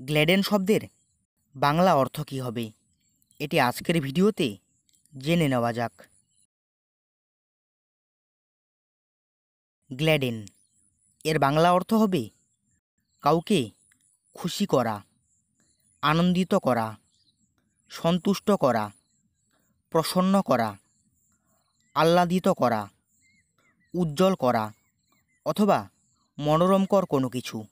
গ্ল্যাডেন শব্দের বাংলা অর্থ কী হবে এটি আজকের ভিডিওতে জেনে নেওয়া যাক। গ্ল্যাডেন এর বাংলা অর্থ হবে কাউকে খুশি করা, আনন্দিত করা, সন্তুষ্ট করা, প্রসন্ন করা, আহ্লাদিত করা, উজ্জ্বল করা অথবা মনোরমকর কোনো কিছু।